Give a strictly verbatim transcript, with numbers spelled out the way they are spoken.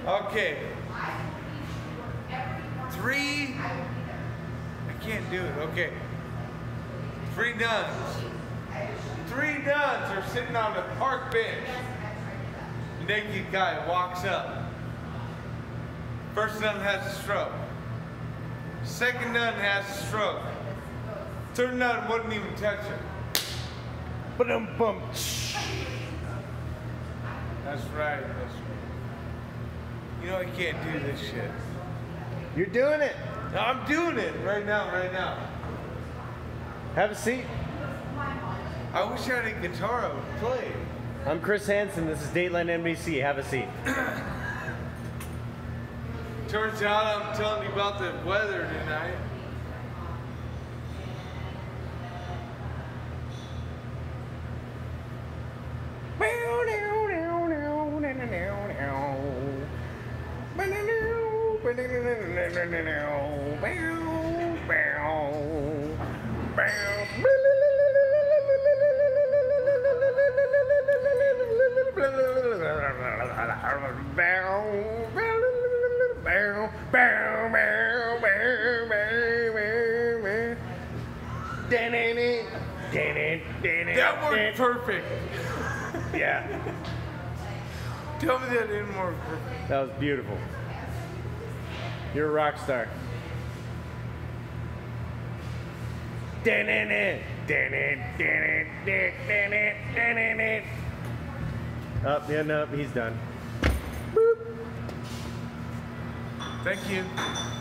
Okay. Three. I can't do it. Okay. Three nuns. Three nuns are sitting on a park bench. A naked guy walks up. First nun has a stroke. Second nun has a stroke. Third nun wouldn't even touch him. Ba-dum bum. That's right. That's right. You know I can't do this shit. You're doing it. I'm doing it right now, right now. Have a seat. I wish I had a guitar I would play. I'm Chris Hansen. This is Dateline N B C. Have a seat. Turns out I'm telling you about the weather tonight. That worked perfect. Yeah. Tell me that didn't work perfect. That was beautiful. You're a rock star. Up, yeah, no, he's done. Thank you.